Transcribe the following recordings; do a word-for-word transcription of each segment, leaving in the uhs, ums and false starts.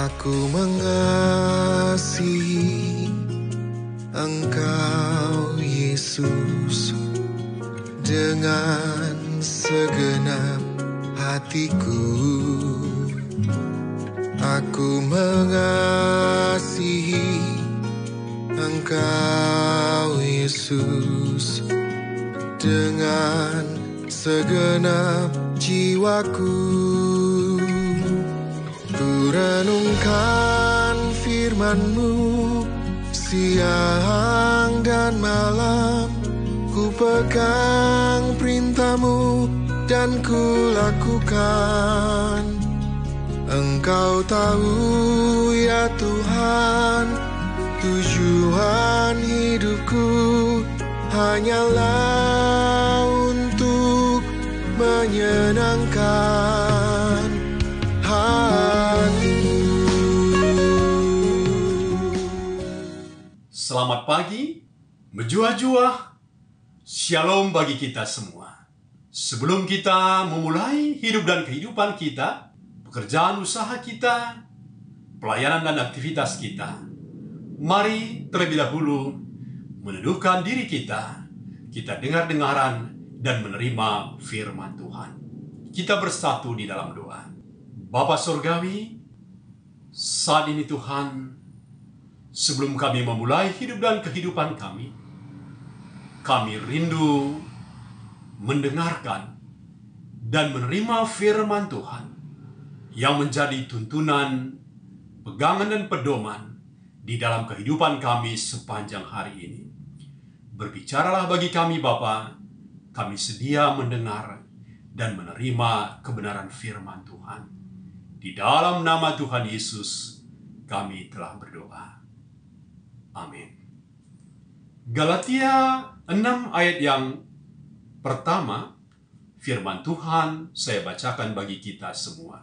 Aku mengasihi Engkau Yesus dengan segenap hatiku. Aku mengasihi Engkau Yesus dengan segenap jiwaku. Ku renungkan firman-Mu siang dan malam, ku pegang perintah-Mu dan ku lakukan. Engkau tahu ya Tuhan, tujuan hidupku hanyalah untuk menyenangkan hati-Mu. Selamat pagi, menjua-jua, shalom bagi kita semua. Sebelum kita memulai hidup dan kehidupan kita, pekerjaan usaha kita, pelayanan dan aktivitas kita, mari terlebih dahulu meneduhkan diri kita, kita dengar-dengaran dan menerima firman Tuhan. Kita bersatu di dalam doa. Bapa Surgawi, saat ini Tuhan, sebelum kami memulai hidup dan kehidupan kami, kami rindu mendengarkan dan menerima firman Tuhan yang menjadi tuntunan, pegangan dan pedoman di dalam kehidupan kami sepanjang hari ini. Berbicaralah bagi kami Bapa, kami sedia mendengar dan menerima kebenaran firman Tuhan. Di dalam nama Tuhan Yesus kami telah berdoa. Amin. Galatia enam ayat yang pertama, firman Tuhan saya bacakan bagi kita semua.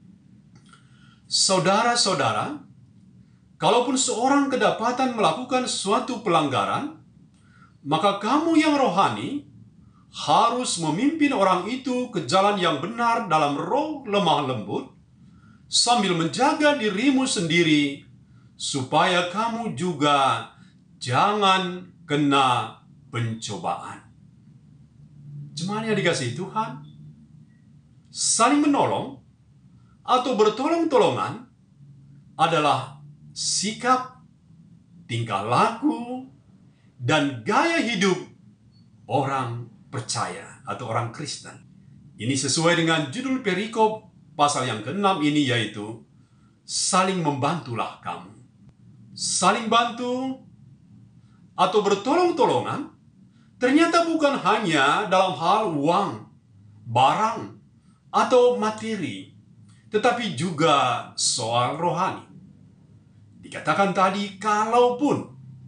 Saudara-saudara, kalaupun seorang kedapatan melakukan suatu pelanggaran, maka kamu yang rohani harus memimpin orang itu ke jalan yang benar dalam roh lemah lembut, sambil menjaga dirimu sendiri, supaya kamu juga jangan kena pencobaan. Jemaat yang dikasihi Tuhan, saling menolong atau bertolong-tolongan adalah sikap, tingkah laku, dan gaya hidup orang percaya atau orang Kristen. Ini sesuai dengan judul perikop pasal yang keenam ini, yaitu saling membantulah kamu. Saling bantu atau bertolong-tolongan ternyata bukan hanya dalam hal uang, barang, atau materi, tetapi juga soal rohani. Dikatakan tadi, kalaupun,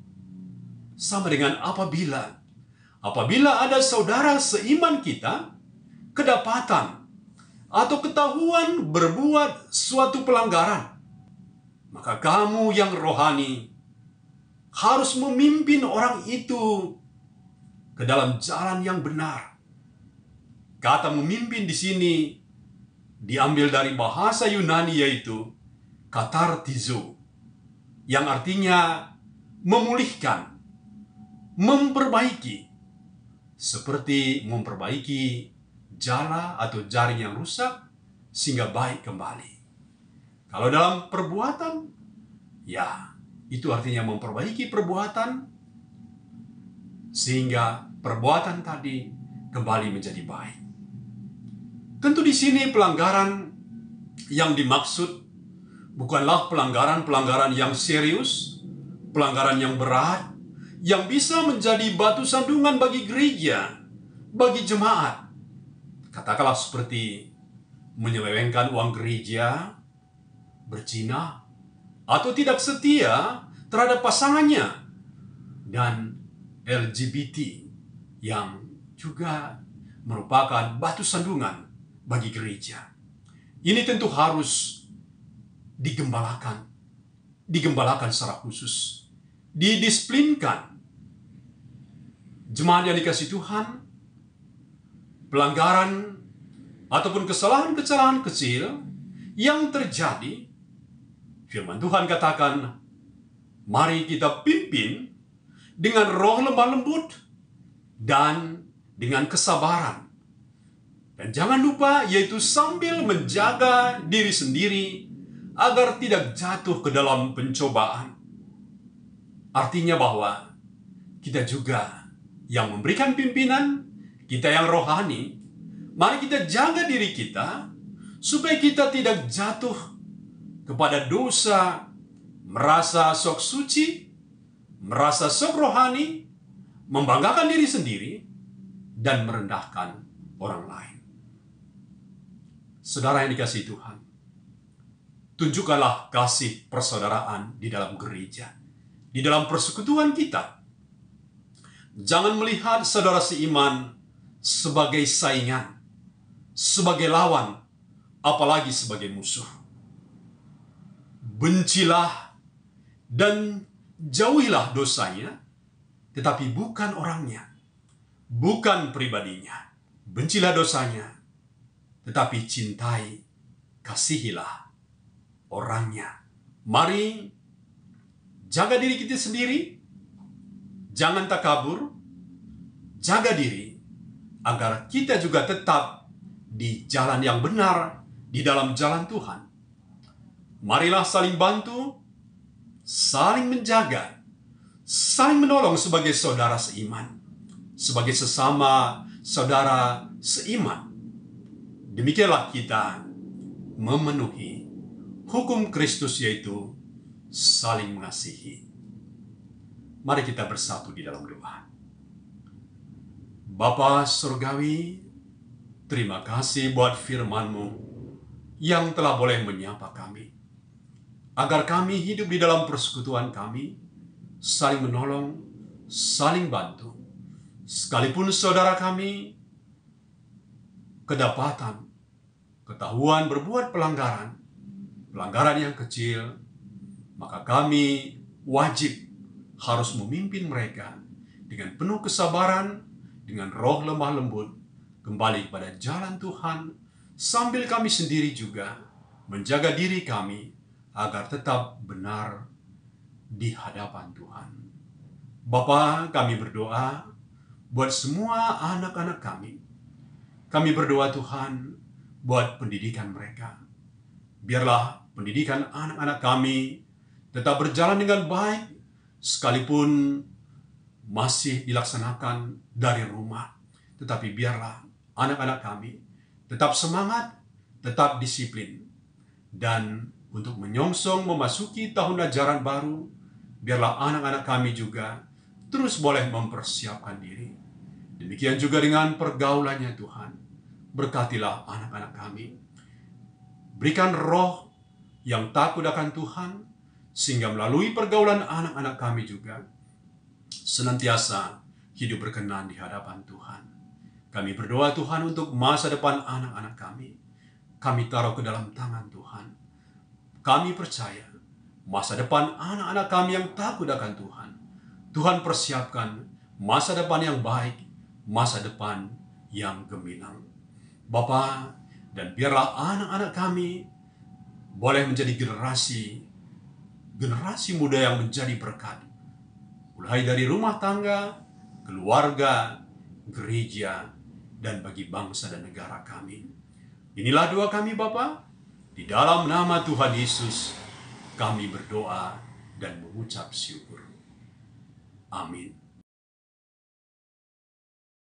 sama dengan apabila. Apabila ada saudara seiman kita kedapatan atau ketahuan berbuat suatu pelanggaran, maka kamu yang rohani harus memimpin orang itu ke dalam jalan yang benar. Kata memimpin di sini diambil dari bahasa Yunani, yaitu katartizo, yang artinya memulihkan, memperbaiki, seperti memperbaiki jala atau jaring yang rusak sehingga baik kembali. Kalau dalam perbuatan, ya, itu artinya memperbaiki perbuatan sehingga perbuatan tadi kembali menjadi baik. Tentu di sini pelanggaran yang dimaksud bukanlah pelanggaran-pelanggaran yang serius, pelanggaran yang berat, yang bisa menjadi batu sandungan bagi gereja, bagi jemaat. Katakanlah seperti menyelewengkan uang gereja, berzina, atau tidak setia terhadap pasangannya, dan L G B T yang juga merupakan batu sandungan bagi gereja. Ini tentu harus digembalakan, digembalakan secara khusus, didisiplinkan. Jemaat yang dikasihi Tuhan, pelanggaran ataupun kesalahan-kesalahan kecil yang terjadi, Firman Tuhan katakan, mari kita pimpin dengan roh lemah lembut dan dengan kesabaran. Dan jangan lupa, yaitu sambil menjaga diri sendiri agar tidak jatuh ke dalam pencobaan. Artinya bahwa kita juga yang memberikan pimpinan, kita yang rohani, mari kita jaga diri kita supaya kita tidak jatuh kepada dosa, merasa sok suci, merasa sok rohani, membanggakan diri sendiri, dan merendahkan orang lain. Saudara yang dikasihi Tuhan, tunjukkanlah kasih persaudaraan di dalam gereja, di dalam persekutuan kita. Jangan melihat saudara seiman sebagai saingan, sebagai lawan, apalagi sebagai musuh. Bencilah dan jauhilah dosanya, tetapi bukan orangnya, bukan pribadinya. Bencilah dosanya, tetapi cintai, kasihilah orangnya. Mari jaga diri kita sendiri, jangan takabur, jaga diri, agar kita juga tetap di jalan yang benar, di dalam jalan Tuhan. Marilah saling bantu, saling menjaga, saling menolong sebagai saudara seiman, sebagai sesama saudara seiman. Demikianlah kita memenuhi hukum Kristus, yaitu saling mengasihi. Mari kita bersatu di dalam doa. Bapa Surgawi, terima kasih buat firman-Mu yang telah boleh menyapa kami, agar kami hidup di dalam persekutuan kami, saling menolong, saling bantu. Sekalipun saudara kami kedapatan, ketahuan berbuat pelanggaran, pelanggaran yang kecil, maka kami wajib harus memimpin mereka dengan penuh kesabaran, dengan roh lemah lembut, kembali kepada jalan Tuhan, sambil kami sendiri juga menjaga diri kami agar tetap benar di hadapan Tuhan. Bapa, kami berdoa buat semua anak-anak kami. Kami berdoa Tuhan buat pendidikan mereka. Biarlah pendidikan anak-anak kami tetap berjalan dengan baik, sekalipun masih dilaksanakan dari rumah. Tetapi biarlah anak-anak kami tetap semangat, tetap disiplin. Dan untuk menyongsong memasuki tahun ajaran baru, biarlah anak-anak kami juga terus boleh mempersiapkan diri. Demikian juga dengan pergaulannya Tuhan. Berkatilah anak-anak kami. Berikan roh yang takut akan Tuhan, sehingga melalui pergaulan anak-anak kami juga senantiasa hidup berkenan di hadapan Tuhan. Kami berdoa Tuhan untuk masa depan anak-anak kami. Kami taruh ke dalam tangan Tuhan. Kami percaya masa depan anak-anak kami yang takut akan Tuhan, Tuhan persiapkan masa depan yang baik, masa depan yang gemilang. Bapa, dan biarlah anak-anak kami boleh menjadi generasi generasi muda yang menjadi berkat, mulai dari rumah tangga, keluarga, gereja, dan bagi bangsa dan negara kami. Inilah doa kami Bapa, di dalam nama Tuhan Yesus kami berdoa dan mengucap syukur. Amin.